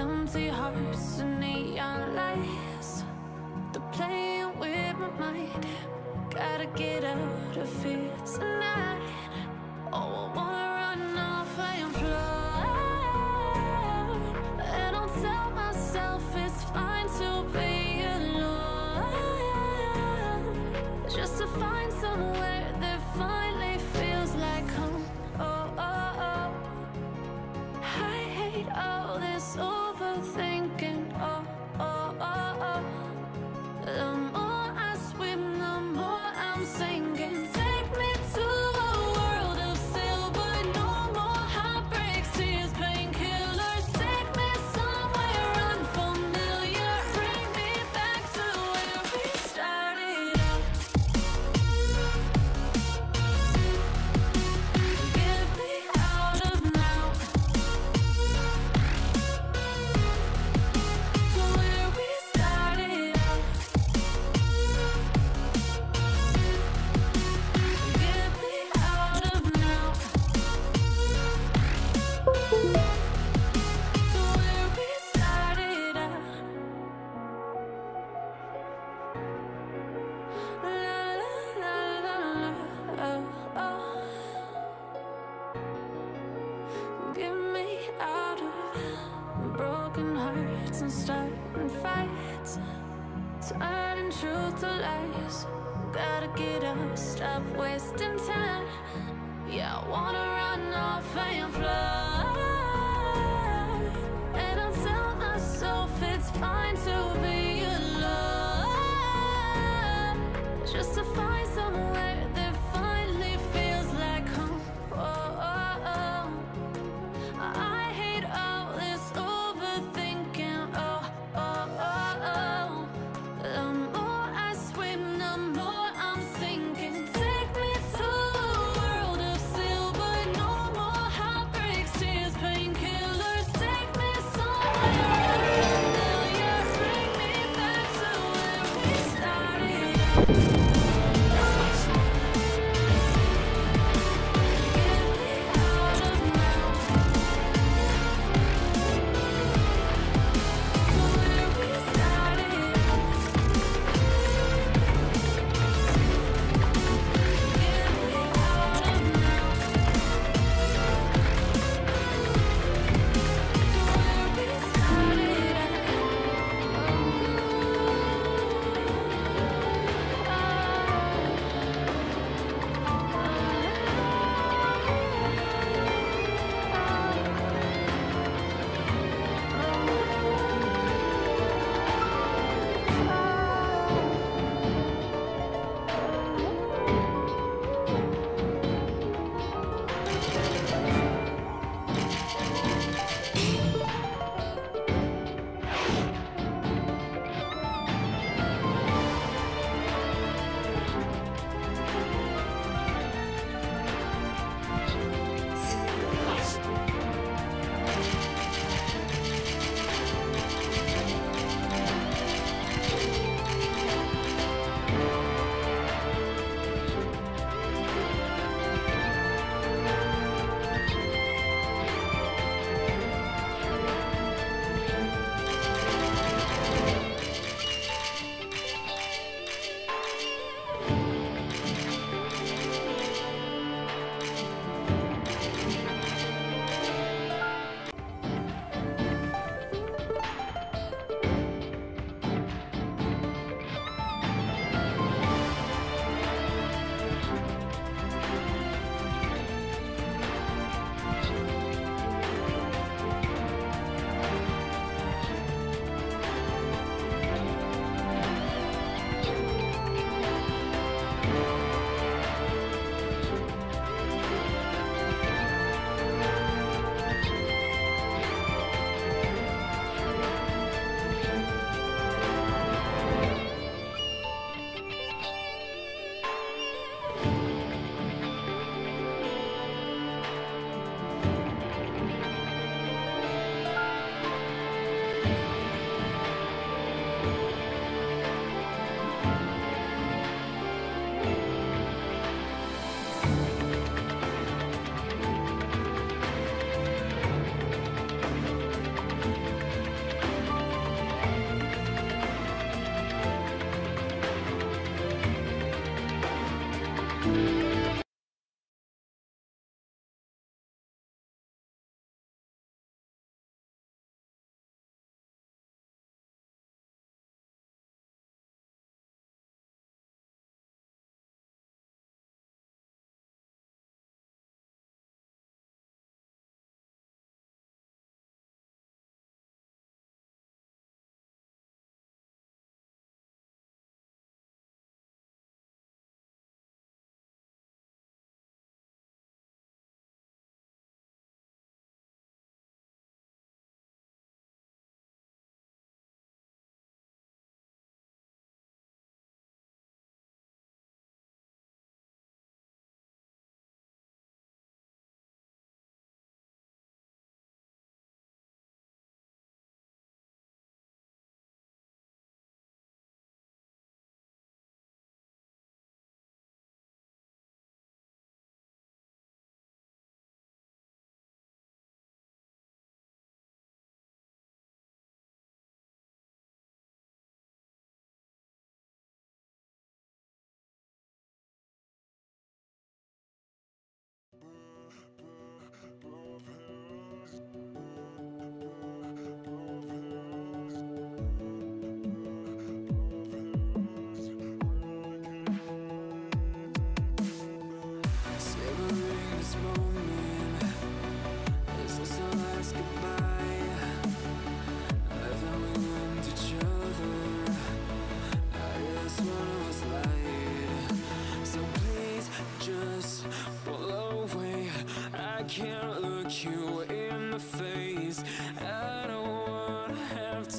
empty hearts and neon lights. They're playing with my mind. Gotta get out of here tonight. Oh, I wanna run off and fly. And I'll tell myself it's fine to be alone, just to find somewhere that finally feels like home. Oh, oh, oh. I hate all this overthinking. Oh, oh, oh, oh. The more I swim, the more I'm sinking. Take me to a world of silver. No more heartbreaks, tears, painkillers. Take me somewhere unfamiliar. Bring me back to where we started out. Get me out of now, to where we started out. Get me out of now, to where we started out. La la la la, oh, oh. Get me out of broken hearts and starting fights, turning truth to lies. Gotta get up, stop wasting time. Yeah, I wanna run off and fly. And I'll tell myself it's fine to be alone, just to find somewhere that finally feels like home. Oh, oh, oh. I hate all this overthinking. Oh, oh, oh, oh. The more I swim, the more I'm sinking. Take me to a world of silver. No more heartbreaks, tears, pain.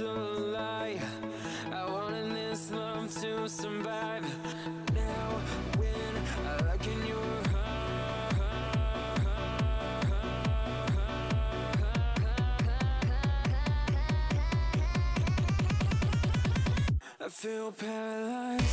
to lie. I wanted this love to survive. Now when I look in your I feel paralyzed.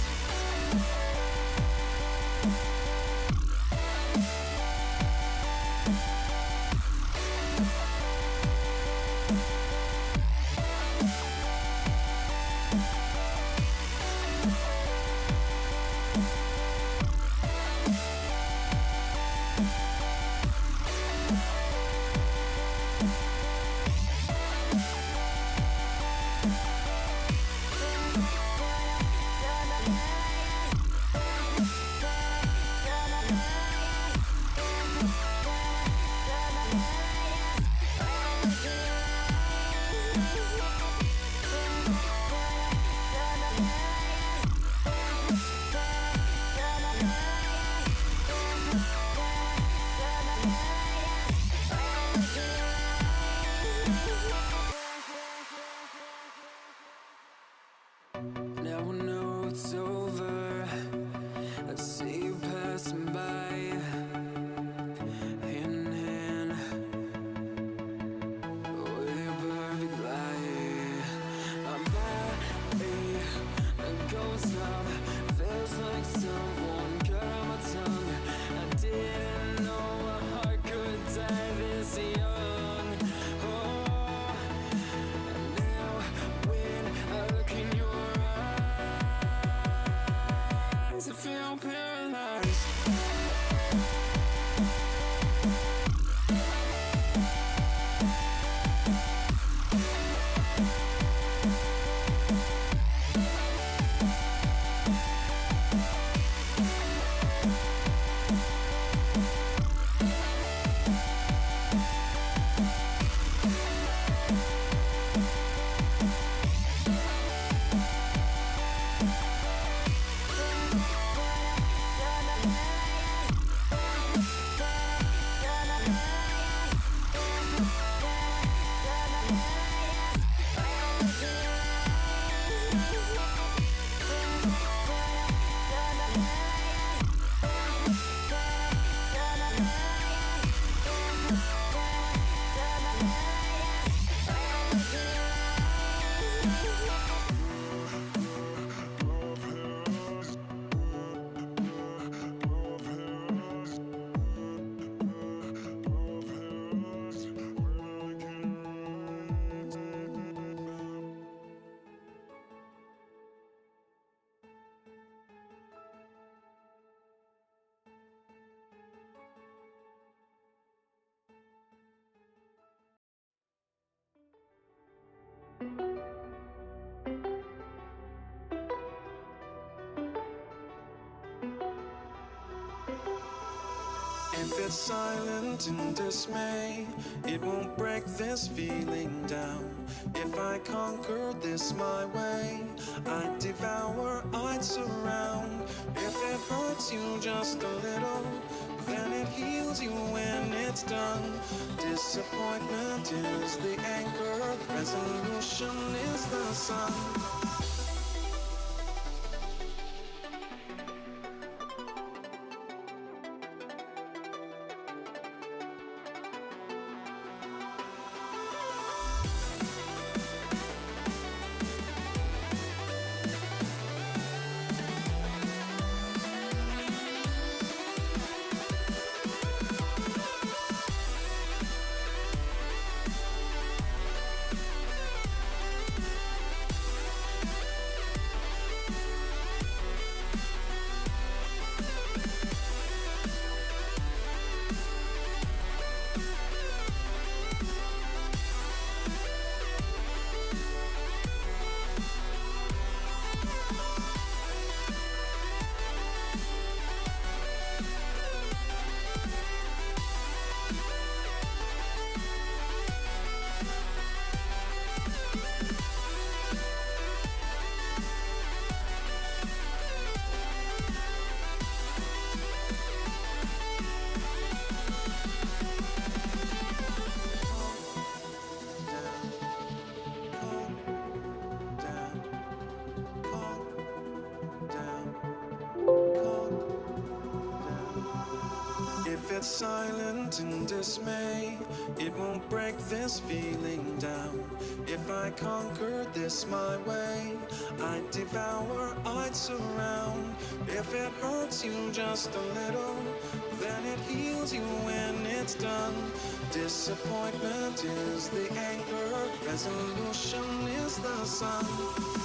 Now I know it's over. I see you passing by, hand in hand, with your perfect light. My body goes numb, feels like someone cut out my tongue. I didn't know a heart could die this young. Oh, now when I look in your eyes, I feel paralyzed. If it's silent in dismay, it won't break this feeling down. If I conquer this my way, I'd devour, I'd surround. If it hurts you just a little, then it heals you when it's done. Disappointment is the anchor, resolution is the sun. it's silent in dismay, it won't break this feeling down. If I conquered this my way, I'd devour, I'd surround. If it hurts you just a little, then it heals you when it's done. Disappointment is the anchor, resolution is the sun.